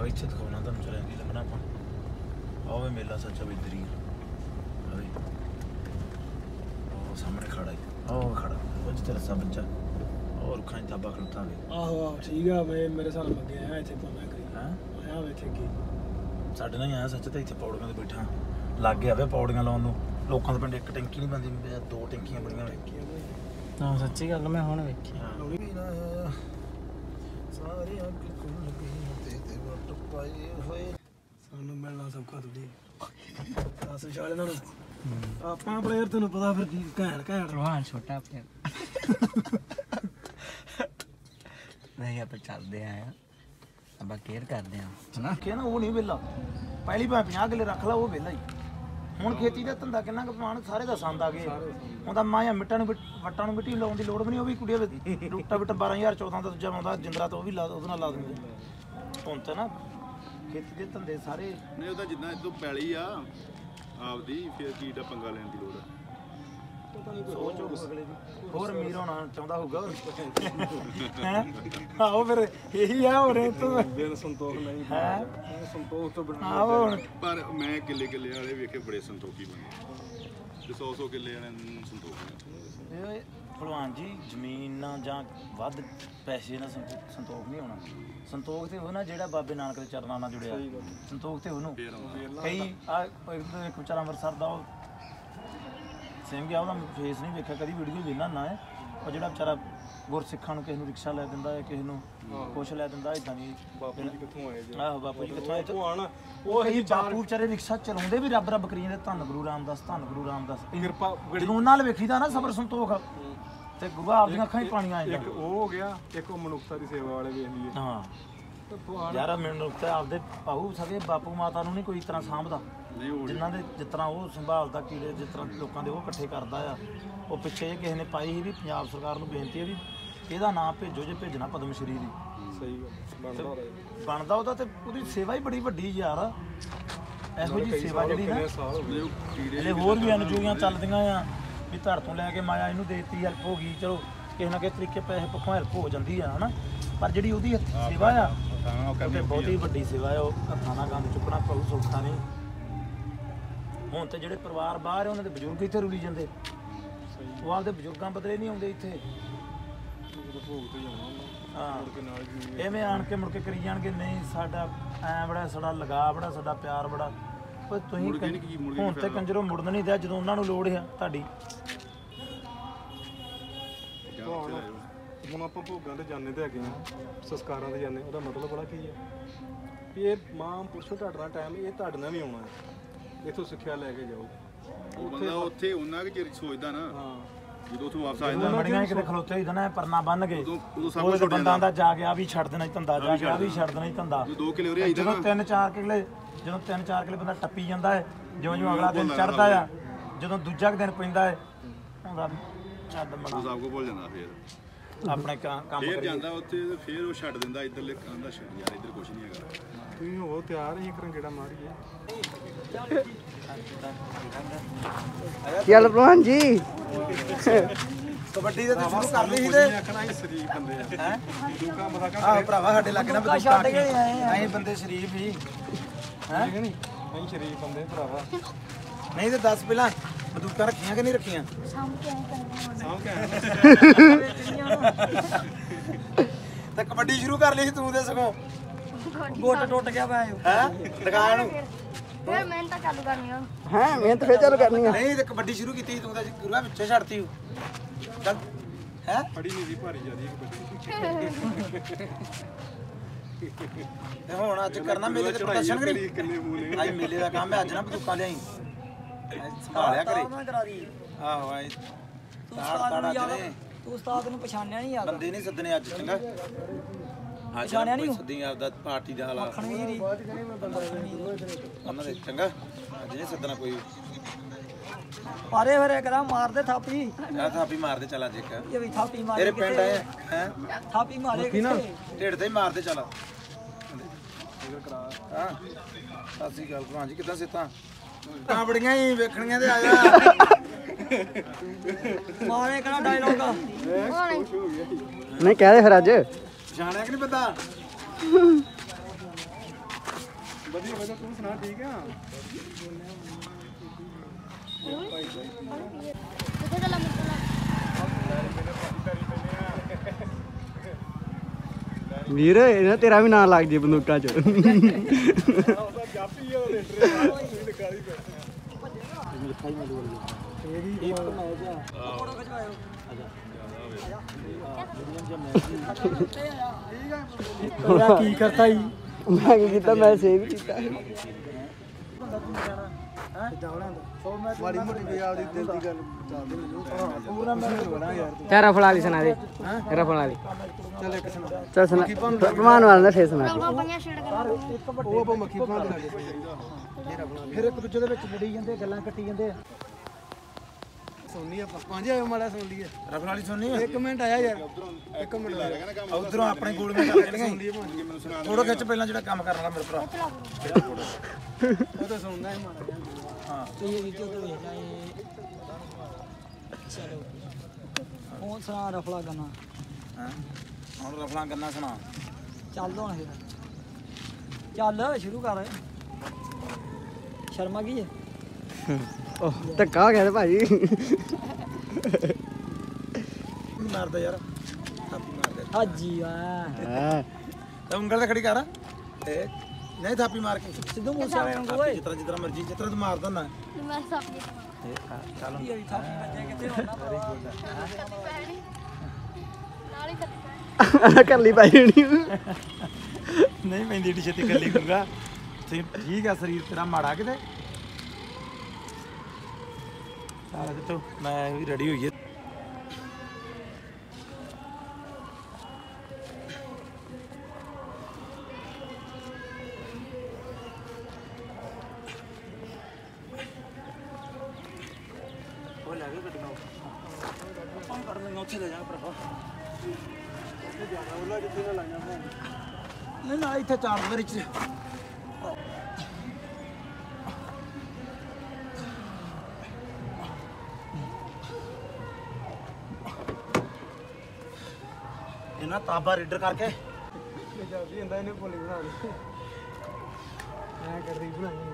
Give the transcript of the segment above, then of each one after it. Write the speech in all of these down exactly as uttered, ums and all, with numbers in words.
ਇੱਥੇ ਦਿਖਾਉਣਾ ਤੁਹਾਨੂੰ ਚਲਿਆ ਕੀ ਲੱਗਣਾ ਆਪਾਂ ਆਵੇ ਮੇਲਾ ਸੱਚਾ ਵੀ ਇਧਰ ਹੀ ਆਵੇ ਉਹ ਸਾਹਮਣੇ ਖੜਾ ਹੈ ਉਹ ਖੜਾ ਉਹ ਤੇਰਾ ਸਾ ਬੱਚਾ ਉਹ ਰੁੱਖਾਂ 'ਚ ਤਾਬਾ ਖਲੋਤਾ ਵੇ ਆਹੋ ਆਹੋ ਠੀਕ ਆ ਵੇ ਮੇਰੇ ਸਾਲ ਲੱਗੇ ਆ ਇੱਥੇ ਪਾਉਣਾ ਕਰੀ ਹਾਂ ਆਇਆ ਵੇਖੇ ਕੀ ਸਾਡੇ ਨਾਲ ਹੀ ਆਇਆ ਸੱਚ ਤਾਂ ਇੱਥੇ ਪੌੜੀਆਂ 'ਤੇ ਬੈਠਾ ਲੱਗ ਗਿਆ ਵੇ ਪੌੜੀਆਂ ਲਾਉਣ ਨੂੰ ਲੋਕਾਂ ਦੇ ਪਿੰਡ ਇੱਕ ਟੈਂਕੀ ਨਹੀਂ ਬੰਦੀ ਦੋ ਟੈਂਕੀਆਂ ਬਣੀਆਂ ਵੇਖੀਆਂ ਹਾਂ ਸੱਚੀ ਗੱਲ ਮੈਂ ਹੁਣ ਵੇਖੀ ਸਾਰੇ ਅੱਗ ਕੋਲ ਗਏ ਤੇ ਵੱਟ ਪਾਏ ਹੋਏ ਸਾਨੂੰ ਮਿਲਣਾ ਸੌਖਾ ਥੋੜੀ ਦਸ ਵਿਚਾਲੇ ਨਾਲ ਆਪਾਂ ਪਲੇਅਰ ਤੈਨੂੰ ਪਤਾ ਫਿਰ ਕੀ ਘੈਂਟ ਘੈਂਟ ਰੋਹਾਨ ਛੋਟਾ ਪਲੇਅਰ ਨਹੀਂ ਆਪਾਂ ਚੱਲਦੇ ਆਂ ਆਪਾਂ ਕੇਅਰ ਕਰਦੇ ਆਂ ਹਨਾ ਕਿ ਨਾ ਉਹ ਨਹੀਂ ਵਿਹਲਾ ਪਹਿਲੀ ਭਾਵੇਂ ਪੰਜਾਹ ਕਿੱਲੇ ਰੱਖ ਲਾ ਉਹ ਵਿਹਲਾ ਹੀ ਹੁਣ ਖੇਤੀ ਦਾ ਧੰਦਾ ਕਿੰਨਾ ਕੁ ਪਾਣ ਸਾਰੇ ਦਾ ਸੰਦ ਆ ਗਏ ਉਹਦਾ ਮਾਇਆ ਮਿੱਟਾਂ ਨੂੰ ਵੱਟਾਂ ਨੂੰ ਮਿੱਟੀ ਲਾਉਣ ਦੀ ਲੋੜ ਵੀ ਨਹੀਂ ਉਹ ਵੀ ਕੁੜੀਆਂ ਰੂਟਾ ਬਿੱਟਾ ਬਾਰਾਂ ਹਜ਼ਾਰ ਚੌਦਾਂ ਦਾ ਦੂਜਾ ਆਉਂਦਾ ਜਿੰਦਰਾ ਤੋਂ ਉਹ ਵੀ ਲਾ ਉਹਦੇ ਨਾਲ ਲਾ ਦਿੰਦੇ ਹੁਣ ਤਾਂ ਨਾ ਖੇਤੀ ਦੇ ਧੰਦੇ ਸਾਰੇ ਨਹੀਂ ਉਹਦਾ ਜਿੱਦਾਂ ਇਦੋਂ ਪੈਲੀ ਆ ਆਪਦੀ ਫਿਰ ਕੀ ਦਾ ਪੰਗਾ ਲੈਣ ਦੀ ਲੋੜ ਆ ਸੋਚ ਹੋਊ ਅਗਲੇ ਦੀ ਹੋਰ ਅਮੀਰ ਹੋਣਾ ਚਾਹੁੰਦਾ ਹੋਊਗਾ ਹੈ ਆਹੋ ਫਿਰ ਇਹੀ ਆ ਹੋਰ ਤੋਂ ਬਿਨ ਸੰਤੋਖ ਨਹੀਂ ਹੈ ਸੰਤੋਖ ਤੋਂ ਬਿਨਾਂ ਆਹੋ ਹੁਣ ਪਰ ਮੈਂ ਕਿੱਲੇ ਕਿੱਲੇ ਵਾਲੇ ਵੇਖੇ ਬੜੇ ਸੰਤੋਖੀ ਬਣੇ ਤੇ ਸੌ ਸੌ ਕਿੱਲੇ ਵਾਲਿਆਂ ਨੂੰ ਸੰਤੋਖ ਨਹੀਂ ਇਹ ਭਲਵਾਨ ਜੀ ਜ਼ਮੀਨਾਂ ਜਾਂ ਵੱਧ ਪੈਸੇ ਨਾਲ ਸੰਤੋਖ ਨਹੀਂ ਹੋਣਾ ਸੰਤੋਖ ਤੇ ਉਹ ਨਾ ਜਿਹੜਾ ਬਾਬੇ ਨਾਨਕ ਦੇ ਚਰਨਾਂ ਨਾਲ ਜੁੜਿਆ ਸੰਤੋਖ ਤੇ ਉਹਨੂੰ ਕਈ ਆ ਇੱਕ ਵਿਚਾਰਾ ਅੰਮ੍ਰਿਤਸਰ ਦਾ ਉਹ ਸਿੰਘ ਗਿਆ ਉਹਦਾ ਫੇਸ ਨਹੀਂ ਵੇਖਿਆ ਕਦੀ ਵੀਡੀਓ ਵੇਖਣਾ ਨਾ ਹੈ ਉਹ ਜਿਹੜਾ ਵਿਚਾਰਾ ਗੁਰਸਿੱਖਾਂ ਨੂੰ ਕਿਸੇ ਨੂੰ ਰਿਕਸ਼ਾ ਲੈ ਦਿੰਦਾ ਹੈ ਕਿਸੇ ਨੂੰ ਕੁਛ ਲੈ ਦਿੰਦਾ ਇਦਾਂ ਦੀ ਬਾਪੂ ਜੀ ਕਿੱਥੋਂ ਆਏ ਜੀ ਆਹੋ ਬਾਪੂ ਜੀ ਕਿੱਥੋਂ ਆਏ ਉਹ ਆਣ ਉਹ ਹੀ ਬਾਪੂ ਵਿਚਾਰੇ ਰਿਕਸ਼ਾ ਚਲਾਉਂਦੇ ਵੀ ਰੱਬ ਰੱਬ ਕਰੀ ਜਾਂਦੇ ਧੰਨ ਗੁਰੂ ਰਾਮਦਾਸ ਧੰਨ ਗੁਰੂ ਰਾਮਦਾਸ ਕਿਰਪਾ ਜਦੋਂ ਨਾਲ ਵੇਖੀਦਾ ਨਾ ਸਬਰ ਸੰਤੋਖ ਤੇ ਗੁਰੂ ਆਪਦੀਆਂ ਅੱਖਾਂ 'ਚ ਪਾਣੀ ਆ ਜਾਂਦਾ ਇੱਕ ਉਹ ਹੋ ਗਿਆ ਇੱਕ ਉਹ ਮਨੁੱਖਤਾ ਦੀ ਸੇਵਾ ਵਾਲੇ ਵੇਖ ਲਈਏ ਹਾਂ ਯਾਰ ਮੈਨੂੰ ਤਾਂ ਆਪਦੇ ਭਾਊ ਸਕੇ ਬਾਪੂ ਮਾਤਾ ਨੂੰ ਨਹੀਂ ਕੋਈ ਤਰ੍ਹਾਂ ਸਾਂਭਦਾ ਜਿਨ੍ਹਾਂ ਦੇ ਜਿਸ ਤਰ੍ਹਾਂ ਉਹ ਸੰਭਾਲਦਾ ਕੀੜੇ ਜਿਸ ਤਰ੍ਹਾਂ ਲੋਕਾਂ ਦੇ ਉਹ ਇਕੱਠੇ ਕਰਦਾ ਆ ਉਹ ਪਿੱਛੇ ਜੇ ਕਿਸੇ ਨੇ ਪਾਈ ਸੀ ਵੀ ਪੰਜਾਬ ਸਰਕਾਰ ਨੂੰ ਬੇਨਤੀ ਹੈ ਵੀ ਇਹਦਾ ਨਾਮ ਭੇਜੋ ਜੇ ਭੇਜਣਾ ਪਦਮ ਸ਼੍ਰੀ ਦੀ ਸਹੀ ਗੱਲ ਬਣਦਾ ਬਣਦਾ ਉਹਦਾ ਤੇ ਉਹਦੀ ਸੇਵਾ ਹੀ ਬੜੀ ਵੱਡੀ ਯਾਰ ਇਹੋ ਜਿਹੀ ਸੇਵਾ ਜਿਹੜੀ ਨਾ ਇਹਦੇ ਹੋਰ ਵੀ ਅਨਜੋਗੀਆਂ ਚੱਲਦੀਆਂ ਆ ਵੀ ਧੜ ਤੋਂ ਲੈ ਕੇ ਮਾਇਆ ਇਹਨੂੰ ਦੇ ਦਿੱਤੀ ਹੈਲਪ ਹੋ ਗਈ ਚਲੋ ਕਿਸੇ ਨਾ ਕਿਸੇ ਤਰੀਕੇ ਪੈਸੇ ਪੱਖੋਂ ਹੈਲਪ ਹੋ ਜਾਂਦੀ ਆ ਹਨਾ ਪਰ ਜਿਹੜੀ ਉਹਦੀ ਸੇਵਾ ਆ ਉਹ ਬਹੁਤੀ ਵੱਡੀ ਸੇਵਾ ਆ ਉਹ ਹੱਥਾਂ ਨਾਲ ਗੰਦ ਚੁੱਕਣਾ ਬਹੁਤ ਸੌਖਾ ਨਹੀਂ ਹੁਣ ਤੇ ਜਿਹੜੇ ਪਰਿਵਾਰ ਬਾਹਰ ਉਹਨਾਂ ਦੇ ਬਜ਼ੁਰਗ ਇੱਥੇ ਰੁਲੀ ਜਾਂਦੇ ਉਹ ਆਪਦੇ ਬਜ਼ੁਰਗਾਂ ਬਦਲੇ ਨਹੀਂ ਆਉਂਦੇ ਇੱਥੇ ਹਾਂ ਐਵੇਂ ਆਣ ਕੇ ਮੁੜ ਕੇ ਕਰੀ ਜਾਣਗੇ ਨਹੀਂ ਸਾਡਾ ਐ ਬੜਾ ਸਾਡਾ ਲਗਾ ਬੜਾ ਸਾਡਾ ਪਿਆਰ ਬੜਾ ਪਰ ਤੁਸੀਂ ਹੁਣ ਤੇ ਕੰਜਰੋਂ ਮੁੜਨ ਨਹੀਂ ਦਿਆ ਜਦੋਂ ਉਹਨਾਂ ਨੂੰ ਲੋੜ ਆ ਤੁਹਾਡੀ ਹੁਣ ਆਪਾਂ ਭੋਗਾਂ ਤੇ ਜਾਂਦੇ ਤੇ ਹੈਗੇ ਆ ਸੰਸਕਾਰਾਂ ਤੇ ਜਾਂਦੇ ਉਹਦਾ ਮਤਲਬ ਬੜਾ ਕੀ ਹੈ ਵੀ ਇਹ ਮਾਂ ਪੁੱਛੋ ਤੁਹਾਡਾ ਟਾਈਮ ਇਹ ਤੁਹਾਡੇ ਨਾਲ ਵੀ ਆਉਣਾ ਹੈ ਇੱਥੋਂ ਸਿੱਖਿਆ ਲੈ ਕੇ ਜਾਓ ਉਹ ਬੰਦਾ ਉੱਥੇ ਉਹਨਾਂ ਕਿ ਚਿਰ ਸੋਚਦਾ ਨਾ ਹਾਂ ਜਦੋਂ ਉੱਥੋਂ ਵਾਪਸ ਆ ਜਾਂਦਾ ਮੜੀਆਂ ਕਿਤੇ ਖਲੋਤੇ ਹੀ ਨਾ ਪਰਨਾ ਬੰਨ ਕੇ ਉਹ ਬੰਦਾਂ ਦਾ ਜਾ ਗਿਆ ਵੀ ਛੱਡ ਦੇਣਾ ਧੰਦਾ ਜਾ ਗਿਆ ਵੀ ਛੱਡ ਦੇਣਾ ਧੰਦਾ ਦੋ ਕਿਲੇ ਉਰੇ ਆਈਦਾ ਜਦੋਂ ਤਿੰਨ ਚਾਰ ਕਿਲੇ ਜਦੋਂ ਤਿੰਨ ਚਾਰ ਕਿਲੇ ਬੰਦਾ ਟੱਪੀ ਜਾਂਦਾ ਹੈ ਜਿਉਂ ਜਿਉਂ ਅਗਲਾ ਦਿਨ ਚੜ੍ਹਦਾ ਆ ਜਦੋਂ ਦੂਜਾ ਦਿਨ ਪੈਂਦਾ ਹੈ ਹੁੰਦਾ ਛੱਡ ਬਣਾ ਸਭ ਕੋ ਭੁੱਲ ਜਾਂਦਾ ਫਿਰ ਆਪਣੇ ਕੰਮ ਫੇਰ ਜਾਂਦਾ ਉੱਥੇ ਤੇ ਫੇਰ ਉਹ ਛੱਡ ਦਿੰਦਾ ਇੱਧਰਲੇ ਕਹਿੰਦਾ ਛੱਡ ਯਾਰ ਇੱਧਰ ਕੁਝ ਨਹੀਂ ਹੈਗਾ ਤੁਸੀਂ ਹੋ ਤਿਆਰ ਹੀ ਕਰਾਂ ਕਿਹੜਾ ਮਾਰੀਏ ਚੱਲ ਭਲਵਾਨ ਜੀ ਕਬੱਡੀ ਦੇ ਸ਼ੁਰੂ ਕਰ ਲਈ ਸੀ ਤੇ ਆਖਣਾ ਹੀ ਸ਼ਰੀਫ ਬੰਦੇ ਆ ਹੈ ਦੂਕਾ ਮਸਾ ਕਰ ਆਹ ਭਰਾਵਾ ਸਾਡੇ ਲੱਗ ਨਾ ਬਦੂਕਾ ਅਸੀਂ ਬੰਦੇ ਸ਼ਰੀਫ ਹੀ ਹੈ ਨਹੀਂ ਨਹੀਂ ਸ਼ਰੀਫ ਬੰਦੇ ਭਰਾਵਾ ਨਹੀਂ ਤੇ ਦੱਸ ਪਹਿਲਾਂ ਬਦੂਕਾਂ ਰੱਖੀਆਂ ਕਿ ਨਹੀਂ ਰੱਖੀਆਂ ਸਾਂਭ ਕੇ ਤੇ ਕਬੱਡੀ ਸ਼ੁਰੂ ਕਰ ਲਈ ਸੀ ਤੂੰ ਤੇ ਸਗੋਂ ਗੋਟ ਟੁੱਟ ਗਿਆ ਵਾ ਹੈ ਦਿਖਾ ਇਹਨੂੰ ਫਿਰ ਮਿਹਨਤ ਚਾਲੂ ਕਰਨੀ ਆ ਹਾਂ ਮਿਹਨਤ ਫੇਰ ਚਾਲੂ ਕਰਨੀ ਆ ਨਹੀਂ ਤੇ ਕਬੱਡੀ ਸ਼ੁਰੂ ਕੀਤੀ ਤੂੰ ਤਾਂ ਗੁਰੂਆ ਵਿੱਚੇ ਛੱਡਤੀ ਚੱਲ ਹੈ ਬੜੀ ਨਹੀਂ ਸੀ ਭਾਰੀ ਜਿਆਦੀ ਕਬੱਡੀ ਤੇ ਹੁਣ ਅੱਜ ਕਰਨਾ ਮੇਲੇ ਤੇ ਪ੍ਰਦਰਸ਼ਨ ਕਰੀ ਕਿੰਨੇ ਮੂੰਹ ਨੇ ਅੱਜ ਮੇਲੇ ਦਾ ਕੰਮ ਹੈ ਅੱਜ ਨਾ ਬਦੂਕਾਂ ਲਿਆਈ ਸੰਭਾਲਿਆ ਕਰੇ ਕਰਾ ਦੀ ਆਹੋ ਆਏ ਤਾੜ ਤਾੜ ਅੱਜ ਨੇ ਤੂੰ ਉਸਤਾਦ ਨੂੰ ਪਛਾਣਿਆ ਨਹੀਂ ਯਾਰ ਬੰਦੇ ਨਹੀਂ ਸੱਦਣੇ ਅੱਜ ਚੰਗਾ ਪਛਾਣਿਆ ਨਹੀਂ ਸੱਦੀ ਆਪਦਾ ਪਾਰਟੀ ਦਾ ਹਾਲਾਤ ਉਹਨਾਂ ਦੇ ਚੰਗਾ ਅੱਜ ਨਹੀਂ ਸੱਦਣਾ ਕੋਈ ਪਾਰੇ ਫਿਰ ਕਰਾ ਮਾਰਦੇ ਥਾਪੀ ਆ ਥਾਪੀ ਮਾਰਦੇ ਚੱਲ ਅੱਜ ਇੱਕ ਇਹ ਵੀ ਥਾਪੀ ਮਾਰੇ ਤੇਰੇ ਪਿੰਡ ਆਏ ਹੈ ਥਾਪੀ ਮਾਰੇ ਕਿੱਥੇ ਢਿੱਡ ਤੇ ਹੀ ਮਾਰਦੇ ਚੱਲ ਹਾਂ ਸਾਸੀ ਗੱਲ ਭਲਵਾਨ ਜੀ ਕਿੱਦਾਂ ਸਿੱਤਾਂ ਤਾਂ ਬੜੀਆਂ ਹੀ ਵੇਖਣੀਆਂ ਤੇ ਆ ਜਾ ਮਾਰੇ ਕਰਾ ਡਾਇਲੋਗ ਨਹੀਂ ਕਹਿ ਦੇ ਫਿਰ ਅੱਜ ਪਛਾਣਿਆ ਕਿ ਨਹੀਂ ਪਤਾ ਵਧੀਆ ਵਧੀਆ ਤੂੰ ਸੁਣਾ ਠੀਕ ਆ ਕਿੱਥੇ ਚੱਲਾ ਮਿੱਤਰਾ ਵੀਰ ਇਹਨਾਂ ਤੇਰਾ ਵੀ ਨਾਂ ਲੱਗ ਜੇ ਬੰਦੂਕਾਂ 'ਚ ਕੀ ਕਰਤਾ ਜੀ ਮੈਂ ਕੀ ਕੀਤਾ ਮੈਂ ਸੇਵ ਕੀਤਾ ਮਾੜੀ ਮੋਟੀ ਵੀ ਆਪਦੀ ਦਿਲ ਦੀ ਗੱਲ ਚੱਲਦੀ ਪੂਰਾ ਮੈਂ ਹੋਣਾ ਯਾਰ ਚਾਰ ਰਫਲ ਵਾਲੀ ਸੁਣਾ ਦੇ ਰਫਲ ਵਾਲੀ ਚੱਲ ਇੱਕ ਸੁਣਾ ਚੱਲ ਸੁਣਾ ਪ੍ਰਮਾਨ ਵਾਲਾ ਦਾ ਫੇਰ ਸੁਣਾ ਰੌਲਾ ਪੰਜਾਂ ਛੇੜ ਕਰ ਉਹ ਆਪਾਂ ਮੱਖੀ ਬਣਾ ਦੇ ਲਾਗੇ ਫਿਰ ਇੱਕ ਦੂਜੇ ਦੇ ਵਿੱਚ ਲੜੀ ਜਾਂਦੇ ਗੱਲਾਂ ਕੱਟੀ ਜਾਂਦੇ ਆ ਸੁਣਨੀ ਆਪਾਂ ਪੰਜ ਆਇਓ ਮਾੜਾ ਸੁਣ ਲਈਏ ਰਫਲ ਵਾਲੀ ਸੁਣਨੀ ਇੱਕ ਮਿੰਟ ਆਇਆ ਯਾਰ ਇੱਕ ਮਿੰਟ ਉਧਰੋਂ ਆਪਣੇ ਗੋਲੀਆਂ ਚੱਲ ਜਾਣਗੀਆਂ ਥੋੜਾ ਖਿੱਚ ਪਹਿਲਾਂ ਜਿਹੜਾ ਕੰਮ ਕਰਨ ਵਾਲਾ ਮੇਰੇ ਭਰਾ ਉਹ ਤਾਂ ਸੁਣਦਾ ਹੈ ਮਾੜਾ ਜਿਹਾ। ਹਾਂ ਉਹ ਸੁਣਾ ਰਫਲਾ ਗਾਣਾ ਹਾਂ ਹੁਣ ਰਫਲਾਂ ਗੰਨਾ ਸੁਣਾ ਚੱਲ ਹੁਣ ਫਿਰ ਚੱਲ ਸ਼ੁਰੂ ਕਰ ਸ਼ਰਮਾ ਕੀ ਹੈ ਉਹ ਧੱਕਾ ਹੋ ਗਿਆ ਤੇ ਭਾਜੀ ਮਾਰਦਾ ਯਾਰ ਥਾਪੀ ਮਾਰਦਾ ਹਾਜੀ ਵਾਹ ਤਾਂ ਉਂਗਲ ਤੇ ਖੜੀ ਕਰ ਤੇ ਨਹੀਂ ਥਾਪੀ ਮਾਰ ਕੇ ਸਿੱਧੂ ਮੂਸੇ ਵਾਲੇ ਨੂੰ ਥਾਪੀ ਜਿਸ ਤਰ੍ਹਾਂ ਜਿਸ ਤਰ੍ਹਾਂ ਮਰਜੀ ਜਿਸ ਤਰ੍ਹਾਂ ਤੂੰ ਮਾਰਦਾ ਨਾ ਮੈਂ ਸਭ ਦੀ ਚੱਲ ਨਾਲ ਹੀ ਖੱਤੀ ਕਰ ਲਈ ਪਾਈ ਨਹੀਂ ਨਹੀਂ ਪੈਂਦੀ ਏਡੀ ਛੇਤੀ ਕੱਲੀ ਗੁਰਗਾ ਠੀਕ ਆ ਸਰੀਰ ਤੇਰਾ ਮਾੜਾ ਕਿਤੇ ਚੱਲ ਦਿੱਤੋ ਮੈਂ ਵੀ ਰੈਡੀ ਹੋਈਏ ਉਹ ਲੱਗੇ ਗੱਡੀਆਂ ਆਪਾਂ ਕਰ ਲੈਂਗੇ ਉੱਥੇ ਲੈ ਜਾ ਭਰਾ ਉਹਨਾਂ ਜਿੱਥੇ ਨਾ ਲਾਈਆਂ ਮੈਂ ਨਹੀਂ ਨਾ ਇੱਥੇ ਚਾਰ ਦੇ ਵਿੱਚ ਇਹਨਾਂ ਤਾਬਾ ਰੀਡਰ ਕਰਕੇ ਪੰਜਾਬੀ ਹੁੰਦਾ ਇਹਨੇ ਬੋਲੀ ਬਣਾ ਲਈ ਮੈਂ ਕਰ ਰਹੀ ਬਣਾਈ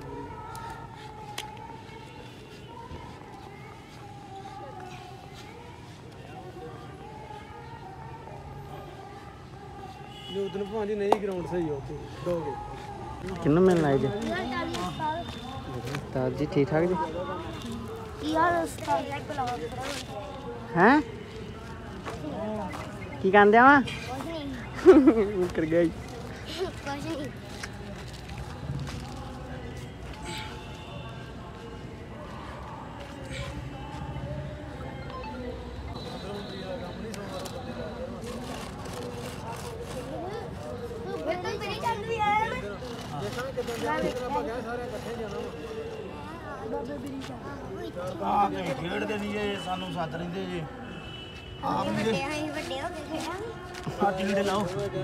ਜੋ ਉਦੋਂ ਭਾਂਜੀ ਨਹੀਂ ਗਰਾਊਂਡ ਸਹੀ ਹੋ ਉੱਥੇ ਦੋਗੇ ਕਿੰਨਾ ਮਿਲਣਾ ਹੈ ਜੀ ਚਾਲੀ ਸਾਲ ਤਾਂ ਜੀ ਠੀਕ ਠਾਕ ਜੀ ਯਾਰ ਉਸਤਾਦ ਇੱਕ ਲਾਵਾ ਹੈ ਕੀ ਕਹਿੰਦੇ ਆ ਕੁਝ ਨਹੀਂ ਕਰ ਗਿਆ ਜੀ ਕੁਝ ਨਹੀਂ ਤੂੰ ਬਿਲਕੁਲ ਮੇਰੀ ਚੱਲ ਵੀ ਆਇਆ ਮੈਂ ਆਪਾਂ ਗਏ ਸਾਰੇ ਇਕੱਠੇ ਜਾਣਾ ਬਾਬੇ ਬਿਰੀ ਚੱਲ ਆ ਕੇ ਖੇਡਦੇ ਨਹੀਂ ਇਹ ਸਾਨੂੰ ਸੱਦ ਲੈਂਦੇ ਜੇ ਆਪ ਵੱਡੇ ਅਸੀਂ ਵੱਡੇ ਹੋ ਕੇ ਖੇਡਾਂਗੇ ਆ ਟੀਂਡੇ ਲਾਓ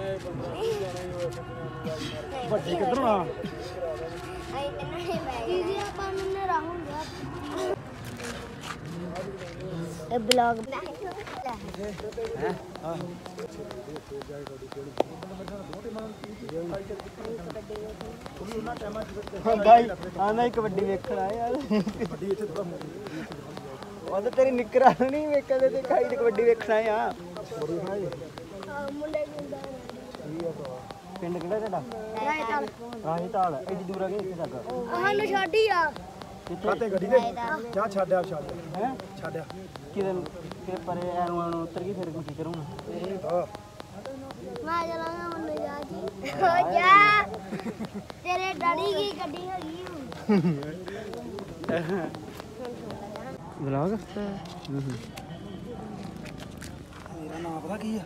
ਵੱਡੇ ਕਿੱਧਰੋਂ ਆ ਅਸੀਂ ਤੈਨੂੰ ਹੀ ਬੈ ਗਏ ਜੀ ਆਪਾਂ ਨੂੰ ਰਹੂੰਗਾ ਇਹ ਬਲੌਗ ਬਾਈ ਆਣਾ ਇੱਕ ਵੱਡੀ ਵੇਖਣ ਆ ਯਾਰ ਵੱਡੀ ਇੱਥੇ ਥੋੜਾ ਉਹ ਤਾਂ ਤੇਰੀ ਨਿਕਰਾਂ ਨਹੀਂ ਵੇਖਦੇ ਤੇ ਖਾਈ ਤੇ ਕਬੱਡੀ ਵੇਖਣ ਆਏ ਆ ਮੁੰਡੇ ਗੁੰਦਾ ਪਿੰਡ ਕਿਹੜਾ ਤੁਹਾਡਾ ਰਾਏ ਤਾਲ ਰਾਹੀ ਤਾਲ ਐਡੀ ਦੂਰ ਆ ਗਏ ਇੱਥੇ ਤੱਕ ਸਾਨੂੰ ਛੱਡੀ ਆ ਕਾਤੇ ਗੱਡੀ ਦੇ ਜਾ ਛੱਡਿਆ ਛੱਡ ਹੈ ਛੱਡਿਆ ਕਿਤੇ ਕਿ ਪਰੇ ਐਨੂੰ ਐਨੂੰ ਉਤਰ ਗਈ ਫਿਰ ਕੀ ਕਰੂੰ ਮੈਂ ਚਲਾਂਗਾ ਮੰਨੂ ਜਾ ਜੀ ਹੋ ਜਾ ਤੇਰੇ ਡੈਡੀ ਕੀ ਗੱਡੀ ਹੈਗੀ ਵਲੌਗ ਮੇਰਾ ਨਾਮ ਪਤਾ ਕੀ ਆ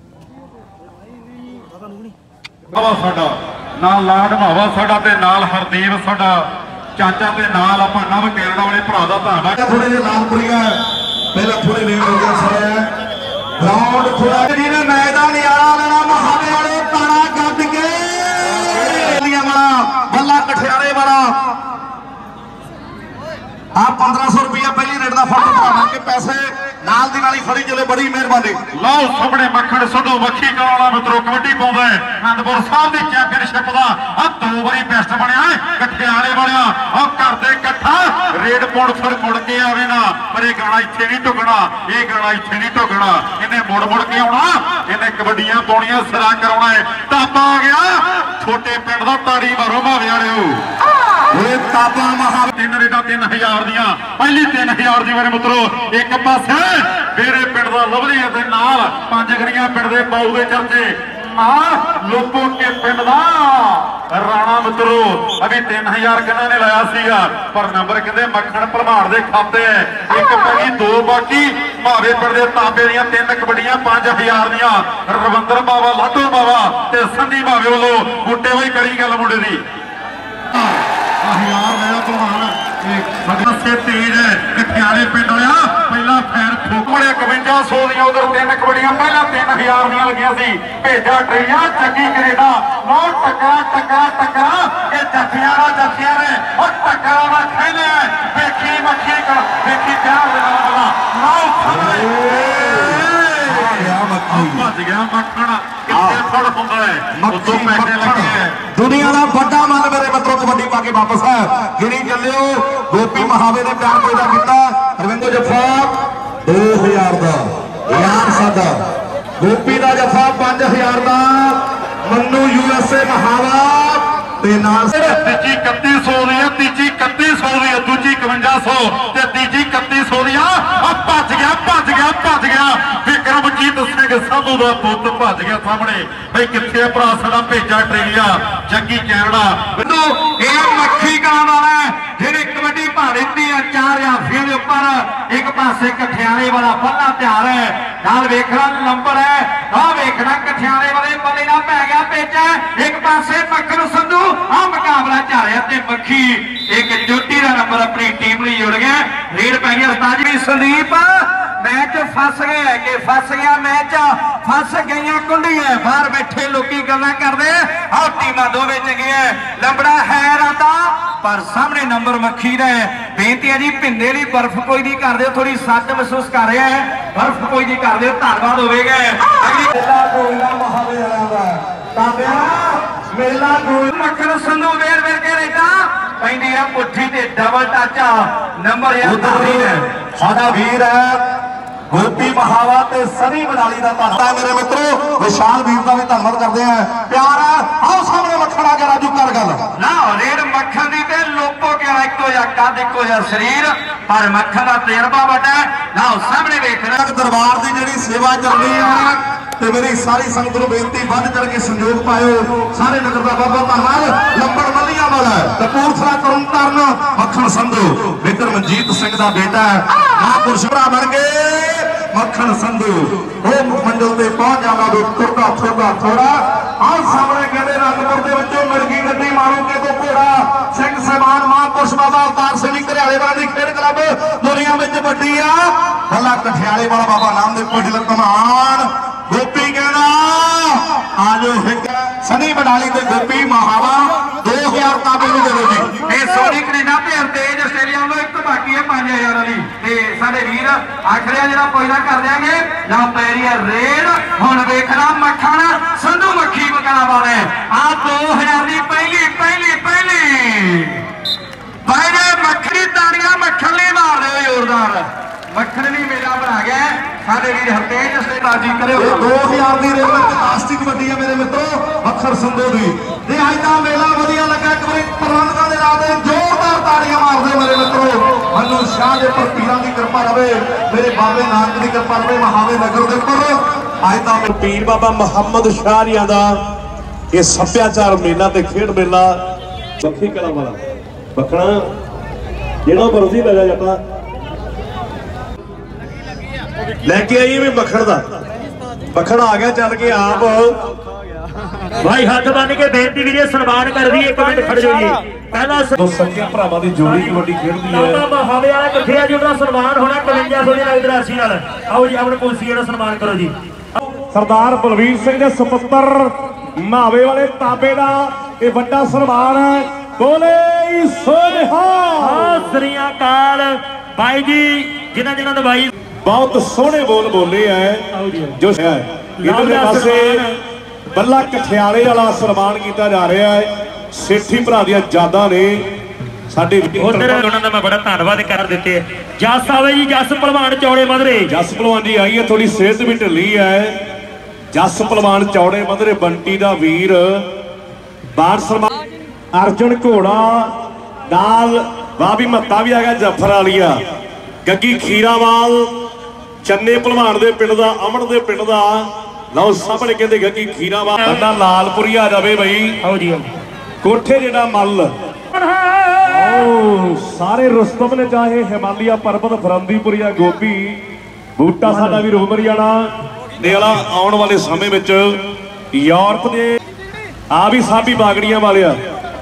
ਪਤਾ ਨਹੀਂ ਨਹੀਂ ਹਵਾ ਸਾਡਾ ਨਾਲ ਲਾਡ ਮਾਵਾ ਸਾਡਾ ਤੇ ਨਾਲ ਹਰਦੀਪ ਸਾਡਾ ਚਾਚਾ ਤੇ ਨਾਲ ਆਪਾਂ ਨਵ ਕੈਨੇਡਾ ਵਾਲੇ ਭਰਾ ਦਾ ਧੰਨਵਾਦ ਥੋੜੇ ਜਿਹਾ ਲਾਲਪੁਰੀਆ ਪਹਿਲਾਂ ਥੋੜੇ ਲੇਟ ਹੋ ਗਿਆ ਸਾਰਾ ਗਰਾਊਂਡ ਥੋੜਾ ਜਿਹਨੇ ਮੈਚ ਦਾ ਨਿਆਰਾ ਲੈਣਾ ਮਹਾਨੇ ਵਾਲੇ ਤਾਣਾ ਕੱਢ ਕੇ ਲੀਆਂ ਵਾਲਾ ਬੱਲਾ ਕਠਿਆਰੇ ਵਾਲਾ ਆ ਪੰਦਰਾਂ ਸੌ ਰੁਪਇਆ ਪਹਿਲੀ ਰੇਟ ਦਾ ਫੰਡ ਭਰਾਵਾਂਗੇ ਪੈਸੇ ਨਾਲ ਦੀ ਨਾਲ ਹੀ ਫੜੀ ਚਲੇ, ਬੜੀ ਮਿਹਰਬਾਨੀ। ਲਓ ਸਾਹਮਣੇ ਮੱਖਣ ਸੰਧੂ ਮੱਖੀ ਕਲਾਂ ਵਾਲਾ ਮਿੱਤਰੋ ਕਬੱਡੀ ਪਾਉਂਦਾ ਹੈ ਅਨੰਦਪੁਰ ਸਾਹਿਬ ਦੀ ਚੈਂਪੀਅਨਸ਼ਿਪ ਦਾ ਆ ਦੋ ਵਾਰੀ ਬੈਸਟ ਬਣਿਆ ਕਠਿਆਲੇ ਵਾਲਿਆ ਆ ਕਰਦੇ ਇਕੱਠਾ ਰੇਡ ਪੁਣ ਫਿਰ ਮੁੜ ਕੇ ਆਵੇ ਨਾ, ਪਰ ਇਹ ਗਾਣਾ ਇੱਥੇ ਨਹੀਂ ਢੁਕਣਾ, ਇਹ ਗਾਣਾ ਇੱਥੇ ਨਹੀਂ ਢੁਕਣਾ, ਇਹਨੇ ਮੁੜ ਮੁੜ ਕੇ ਆਉਣਾ, ਇਹਨੇ ਕਬੱਡੀਆਂ ਪਾਉਣੀਆਂ, ਸਿਰਾ ਕਰਾਉਣਾ ਹੈ। ਤਾਬਾ ਆ ਗਿਆ ਛੋਟੇ ਪਿੰਡ ਦਾ, ਤਾੜੀ ਮਾਰੋ ਭਾਵੇਂ ਵਾਲਿਓ। ਇਹ ਤਾਬਾ ਮਹਾ ਤਿੰਨ ਰੇਡਾਂ ਤਿੰਨ ਹਜ਼ਾਰ ਦੀਆਂ, ਪਹਿਲੀ ਤਿੰਨ ਹਜ਼ਾਰ ਦੀ ਮੇਰੇ ਮਿੱਤਰੋ ਇੱਕ ਪਾਸੇ ਮੇਰੇ ਪਿੰਡ ਦਾ ਲਵਲੀ ਦੇ ਨਾਲ ਪੰਜ ਗਰੀਆਂ ਪਿੰਡ ਦੇ ਬਾਊ ਦੇ ਚਰਚੇ ਨਾਲ ਲੋਪੋ ਕੇ ਪਿੰਡ ਦਾ ਰਾਣਾ ਮਿੱਤਰੋ ਅਭੀ ਤਿੰਨ ਹਜ਼ਾਰ ਕਿਹਨਾਂ ਨੇ ਲਾਇਆ ਸੀਗਾ, ਪਰ ਨੰਬਰ ਕਹਿੰਦੇ ਮੱਖਣ ਭਲਮਾੜ ਦੇ ਖਾਤੇ ਹੈ। ਇੱਕ ਪੈ ਗਈ ਦੋ, ਬਾਕੀ ਮਾਵੇ ਪਿੰਡ ਦੇ ਤਾਬੇ ਦੀਆਂ ਤਿੰਨ ਕਬੱਡੀਆਂ ਪੰਜ ਹਜ਼ਾਰ ਦੀਆਂ। ਰਵਿੰਦਰ ਬਾਵਾ ਲਾਡੋ ਬਾਵਾ ਤੇ ਸੰਧੀ ਬਾਵੇ ਵੱਲੋਂ ਬੂਟੇ ਹੋਈ ਕਰੀ ਗੱਲ ਮੁੰਡੇ ਦੀ ਹਜ਼ਾਰ ਲਿਆ ਭਲਵਾਨ ਪਾਸੇ ਤੇਜ ਹੈ ਕਠਿਆਲੇ ਪਿੰਡ ਹੋਇਆ ਪਹਿਲਾ ਫੈਰ ਫੋਕੜੇ ਇਕਵੰਜਾ ਸੌ ਦੀਆਂ ਉਧਰ ਤਿੰਨ ਕਬੱਡੀਆਂ ਪਹਿਲਾਂ ਤਿੰਨ ਹਜ਼ਾਰ ਦੀਆਂ ਲੱਗੀਆਂ ਸੀ। ਭੇਜਾ ਟਰੇਆ ਚੱਕੀ ਕੈਨੇਡਾ ਨੋ ਟੱਕਰਾ ਟੱਕਰਾ ਟੱਕਰਾ ਇਹ ਜੱਫੀਆਂ ਦਾ ਜੱਫੀਆਂ ਨੇ ਉਹ ਟੱਕਰਾ ਦਾ ਖੇਲੇ ਵੇਖੀ ਮੱਖੀ ਕਰ ਵੇਖੀ ਪਿਆਰ ਦੇ ਨਾਲ ਬਣਾ ਨਾਉ ਖੜੇ ਭੱਜ ਗਿਆ ਮੱਖਣ ਕਿੱਥੇ ਫੜ ਹੁੰਦਾ ਹੈ ਉਦੋਂ ਪੈਸੇ ਲੱਗੇ ਹੈ। ਦੁਨੀਆ ਦਾ ਵੱਡਾ ਮਨ ਮੇਰੇ ਮਿੱਤਰੋ ਕਬੱਡੀ ਪਾ ਕੇ ਵਾਪਸ ਹੈ ਗਿਣੀ ਚੱਲਿਓ। ਗੋਪੀ ਮਹਾਵੇ ਨੇ ਪਿਆਰ ਪੈਦਾ ਕੀਤਾ, ਰਵਿੰਦਰ ਜੱਫਾ ਦੋ ਹਜ਼ਾਰ ਦਾ, ਯਾਰ ਸਾਡਾ ਗੋਪੀ ਦਾ ਜੱਫਾ ਪੰਜ ਹਜ਼ਾਰ ਦਾ, ਮੰਨੂ ਯੂਐਸਏ ਮਹਾਵਾ ਤੇ ਨਾਲ ਤੀਜੀ ਇਕੱਤੀ ਸੌ ਦੀ ਹੈ, ਤੀਜੀ ਇਕੱਤੀ ਸੌ ਦੀ ਹੈ, ਦੂਜੀ ਇਕਵੰਜਾ ਸੌ ਤੇ ਤੀਜੀ ਇਕੱਤੀ ਸੌ ਦੀ ਆ। ਭੱਜ ਗਿਆ ਭੱਜ ਗਿਆ ਭੱਜ ਗਿਆ ਵਿਕਰਮਜੀਤ ਸਿੰਘ ਸੰਧੂ ਦਾ ਪੁੱਤ ਭੱਜ ਗਿਆ ਸਾਹਮਣੇ। ਬਈ ਕਿੱਥੇ ਭਰਾ ਸਾਡਾ ਭੇਜਾ ਟਰੇਲੀਆ ਜੱਗੀ ਕੈਨੇਡਾ ਇਹ ਮੱਖੀ ਕਲਾਂ ਵਾਲਾ ਜਿਹੜੇ ਕਬੱਡੀ ਪਾ ਦਿੱਤੀ ਆ ਚਾਰ ਜਾਫੀਆਂ ਦੇ ਉੱਪਰ। ਇੱਕ ਪਾਸੇ ਕਠਿਆਲੇ ਵਾਲਾ ਬੱਲਾ ਤਿਆਰ ਹੈ, ਨਾਲ ਵੇਖਣਾ ਨੰਬਰ ਹੈ, ਆਹ ਵੇਖਣਾ ਕਠਿਆਲੇ ਵਾਲੇ ਬੱਲੇ ਨਾਲ ਪੈ ਗਿਆ ਭੇਜਾ। ਇੱਕ ਪਾਸੇ ਮੱਖਣ ਸੰਧੂ ਆ ਮੁਕਾਬਲਾ ਝਾੜਿਆ ਤੇ ਮੱਖੀ ਇੱਕ ਚੋਟੀ ਦਾ ਨੰਬਰ ਆਪਣੀ ਟੀਮ ਲਈ ਜੁੜ ਗਿਆ। ਰੇਡ ਪੈ ਗਈ ਉਸਤਾਦ ਜੀ ਸੰਦੀਪ मैच फस गया कि फस गया मैच फस गई कुंडियां बाहर बैठे लोग गल्लां करदे आओ टीमां दोवें चंगियां लंबड़ा है राता पर सामने नंबर मक्खी दा बेनती है जी भिंडे दी बर्फ कोई नहीं कर दिओ थोड़ी सट महसूस कर रहा है बर्फ कोई नहीं कर दिओ धन्नवाद होवेगा अगली मेला गोइला महावे वाला दा ताबिया मेला गोइल मक्खण संधू वेर वेर के रेटा पैंदी है पुट्ठी ते डबल टच नंबर यार साडा वीर है गोपी महावा ते सनी बडाली का धन्यवाद मेरे मित्रों विशाल वीर का भी धन्यवाद करते हैं प्यार है आओ सामने मक्खण आ गया राजू कर गल ना रेड मक्खण दी ते लोपो के इको या कद इको या शरीर पर मक्खण का तजर्बा बड़ा ना सामने वेखना दरबार की जिहड़ी सेवा चल रही है ते मेरी सारी संगत नूं बेनती वध चढ़ के संयोग पाओ सारे नगर का बाबा धन्यवाद लंबड़ मलिया वाला कपूरथला तरन तारण मक्खण संधू विक्रमजीत सिंह का बेटा है महापुरुष भरा बन गए मक्खण संधू वो मंजिल से पहुंच जाना भी तुरता थोड़ा थोड़ा आज सामने कहते रंगपुर के बच्चों मिर्गी गड्डी मारोगे तो घोड़ा सिंह सहमान महापुरुष बाबा अवतार सिंह घरियाले वाले खेड क्लब दुनिया में वड्डी आ भला कठियाले वाला बाबा नामदेव कोटिल कमान गोपी कहना आज सनी बडाली ते गोपी महावा दो हजार ताबे में दे दो जी सोनी कनेडा भेर तेज आस्ट्रेलिया में एक बाकी है पांच हजार वाली ते साडे वीर आखरिया जिहड़ा पहिला कर देंगे ना पैरी है रेड हुण वेखना मक्खण संधू मक्खी मकाना वाले आ दो हजार की पहली पहली पहली पहले मक्खनी ताड़ियां मक्खण लिए मार दो जोरदार मक्खण भी मेला बना गया साडे वीर हरतेज से राजी करे दो हजार की रेड प्लास्टिक वड्डी है मेरे मित्रों मक्खण संधू दी ते अज दा मेला वधिया लगा एक बार प्रबंधकां दे नाल दे जोरदार ताड़ियां मार दो मेरे मित्रों मनु शाह दे पर पीरां दी कृपा रहे मेरे बाबे नानक दी कृपा रहे महावे नगर दे उपर अज दा पीर बाबा मुहम्मद शाहरियां दा ये सभ्याचार मेला ते खेड मेला मक्खी कला वाला मक्खणा जेड़ा मर्जी लगा जाता लेके आई भी मक्खण दा मक्खण आ गया चल के आप भाई हाथ बन के बेनती वीरे सन्मान कर दी एक मिनट खड़ जाइए पहला दो सच्चे भरावां दी जोड़ी कबड्डी खेडदी है बाबा महावे वाला किथे आ जी उहदा सन्मान होना इकवंजा सौ दी राशि नाल आओ जी अपने कुलसी दा सन्मान करो जी सरदार बलवीर सिंह दे सुपुत्र महावे वाले ताबे दा ये वड्डा सन्मान है बोले सो निहाल सत श्री अकाल भाई जी जिन्हां जिन्हां दा भाई ਬਹੁਤ ਸੋਹਣੇ ਬੋਲ ਬੋਲੇ ਐ ਜੋ ਹੈ ਇਧਰਲੇ ਪਾਸੇ ਬੱਲਾ ਕਠਿਆਲੇ ਵਾਲਾ ਸਨਮਾਨ ਕੀਤਾ ਜਾ ਰਿਹਾ ਹੈ। ਸੇਠੀ ਭਰਾ ਦੀਆਂ ਯਾਦਾਂ ਨੇ ਸਾਡੇ ਉਧਰ ਉਹਨਾਂ ਦਾ ਮੈਂ ਬੜਾ ਧੰਨਵਾਦ ਕਰ ਦਿੱਤੇ। ਜੱਸ ਆਵੇ ਜੀ, ਜੱਸ ਭਲਵਾਨ ਚੌੜੇ ਮਧਰੇ। ਜੱਸ ਭਲਵਾਨ ਜੀ ਆਈ ਹੈ, ਥੋੜੀ ਸਿਹਤ ਵੀ ਢਿੱਲੀ ਹੈ। ਜੱਸ ਭਲਵਾਨ ਚੌੜੇ ਮਧਰੇ ਬੰਟੀ ਦਾ ਵੀਰ ਬਾਰ ਸਨਮਾਨ। ਅਰਜੁਨ ਘੋੜਾ ਨਾਲ ਬਾਬੀ ਮੱਤਾ ਵੀ ਆ ਗਿਆ, ਜਫਰ ਵਾਲੀਆ ਗੱਗੀ ਖੀਰਾਵਾਲ ਚੰਨੇ ਭਲਵਾਨ ਦੇ ਪਿੰਡ ਦਾ, ਅਮਨ ਦੇ ਪਿੰਡ ਦਾ। ਲਓ ਸਾਹਮਣੇ ਕਹਿੰਦੇ ਗੱਗੀ ਖੀਰਾਵਾਲ ਬੰਦਾ ਲਾਲਪੁਰੀ ਆ ਜਾਵੇ ਬਈ। ਆਓ ਜੀ ਕੋਠੇ ਜਿਹੜਾ ਮੱਲ ਓ ਸਾਰੇ ਰੁਸਤਮ ਨੇ ਚਾਹੇ ਹਿਮਾਲਿਆ ਪਰਬਤ ਫਰੰਦੀਪੁਰੀਆ ਗੋਪੀ ਬੂਟਾ ਸਾਡਾ ਵੀ ਰੋਮਰ ਜਾਣਾ ਨੇਲਾ ਆਉਣ ਵਾਲੇ ਸਮੇਂ ਵਿੱਚ ਯੂਰਪ ਦੇ ਆ ਵੀ ਸਾਬੀ ਬਾਗੜੀਆਂ ਵਾਲਿਆ।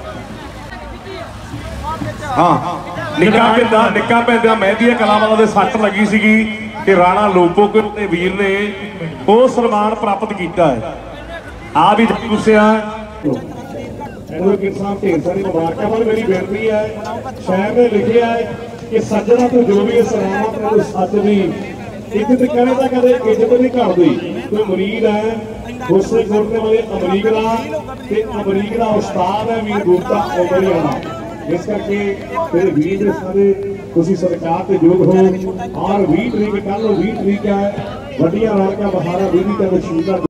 ਹਾਂ ਨਿੱਕਾ ਪੈਂਦਾ ਨਿੱਕਾ ਪੈਂਦਾ ਮਹਿੰਦੀ ਕਲਾਵਾਂ ਦੇ ਸੱਟ ਲੱਗੀ ਸੀਗੀ ਕਿ ਰਾਣਾ ਲੋਪੋਕੇ ਦੇ ਵੀਰ ਨੇ ਉਹ ਸਨਮਾਨ ਪ੍ਰਾਪਤ ਕੀਤਾ ਹੈ। ਆ ਵੀ ਗੁੱਸਿਆ ਐਡਵੋਕੇਟ ਸਾਹਿਬ ਢੇਰ ਸਾਰੀ ਮੁਬਾਰਕਾਂ। ਵੱਲ ਮੇਰੀ ਬੇਨਤੀ ਹੈ, ਸ਼ਾਇਰ ਨੇ ਲਿਖਿਆ ਹੈ ਕਿ ਸੱਜਣਾ ਤੋਂ ਜੋ ਵੀ ਸਲਾਮਤ ਨੂੰ ਸੱਚ ਦੀ ਇੱਜ਼ਤ ਕਰੇ ਤਾਂ ਕਦੇ ਇੱਜ਼ਤ ਨਹੀਂ ਘਟਦੀ। ਕੋਈ ਮੁਰੀਦ ਹੈ ਹੁਸਨ ਕੋਟਨੇ ਵਾਲੇ ਅਮਰੀਕ ਦਾ ਤੇ ਅਮਰੀਕ ਦਾ ਉਸਤਾਦ ਹੈ ਵੀਰ ਗੁਪਤਾ ਓਬਰੀਆਣਾ। ਇਸ ਕਰਕੇ ਮੇਰੇ ਵੀਰ ਦੇ ਸਾਰੇ ਤੁਸੀਂ ਸਰਕਾਰ ਤੇ ਯੋਗ ਹੋ। ਔਰ ਵੀਹ ਤਰੀਕ ਕੱਲ ਨੂੰ ਵੀਹ ਤਰੀਕ ਹੈ ਵੱਡੀਆਂ ਰੌਣਕਾਂ ਬਹਾਰਾਂ ਵੀਹ ਤਰੀਕ ਦਾ